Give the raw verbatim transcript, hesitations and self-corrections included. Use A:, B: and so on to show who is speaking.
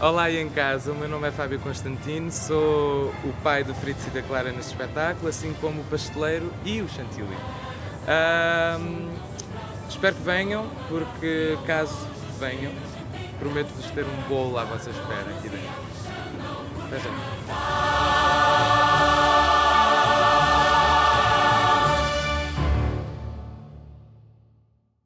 A: Olá aí em casa, o meu nome é Fábio Constantino, sou o pai do Fritz e da Clara neste espetáculo, assim como o pasteleiro e o chantilly. Ahm, espero que venham, porque caso venham, prometo-vos ter um bolo à vossa espera aqui dentro. Até já.